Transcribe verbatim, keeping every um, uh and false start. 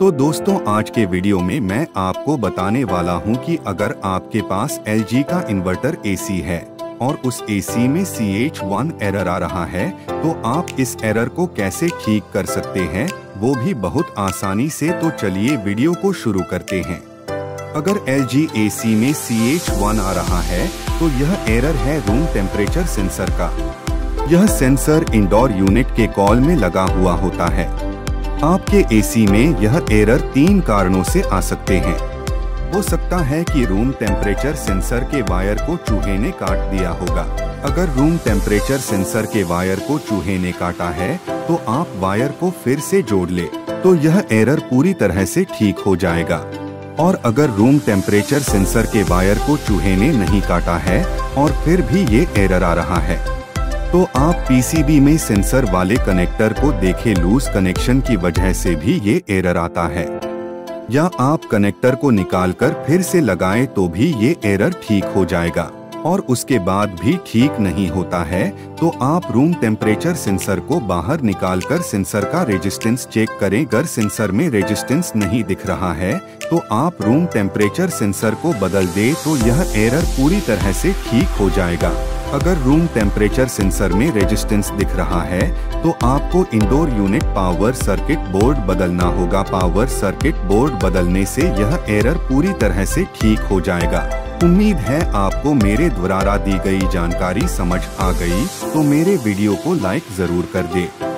तो दोस्तों आज के वीडियो में मैं आपको बताने वाला हूं कि अगर आपके पास एल जी का इन्वर्टर एसी है और उस एसी में सी एच वन एरर आ रहा है तो आप इस एरर को कैसे ठीक कर सकते हैं, वो भी बहुत आसानी से। तो चलिए वीडियो को शुरू करते हैं। अगर एल जी एसी में सी एच वन आ रहा है तो यह एरर है रूम टेम्परेचर सेंसर का। यह सेंसर इंडोर यूनिट के कॉल में लगा हुआ होता है। आपके एसी में यह एरर तीन कारणों से आ सकते हैं। हो सकता है कि रूम टेम्परेचर सेंसर के वायर को चूहे ने काट दिया होगा। अगर रूम टेम्परेचर सेंसर के वायर को चूहे ने काटा है तो आप वायर को फिर से जोड़ ले तो यह एरर पूरी तरह से ठीक हो जाएगा। और अगर रूम टेम्परेचर सेंसर के वायर को चूहे ने नहीं काटा है और फिर भी ये एरर आ रहा है तो आप पी सी बी में सेंसर वाले कनेक्टर को देखें, लूज कनेक्शन की वजह से भी ये एरर आता है। या आप कनेक्टर को निकालकर फिर से लगाएं तो भी ये एरर ठीक हो जाएगा। और उसके बाद भी ठीक नहीं होता है तो आप रूम टेम्परेचर सेंसर को बाहर निकालकर सेंसर का रेजिस्टेंस चेक करें। अगर सेंसर में रेजिस्टेंस नहीं दिख रहा है तो आप रूम टेम्परेचर सेंसर को बदल दे तो यह एरर पूरी तरह से ठीक हो जाएगा। अगर रूम टेम्परेचर सेंसर में रेजिस्टेंस दिख रहा है तो आपको indoor unit power circuit board बदलना होगा। पावर सर्किट बोर्ड बदलने से यह एरर पूरी तरह से ठीक हो जाएगा। उम्मीद है आपको मेरे द्वारा दी गई जानकारी समझ आ गई, तो मेरे वीडियो को लाइक जरूर कर दे।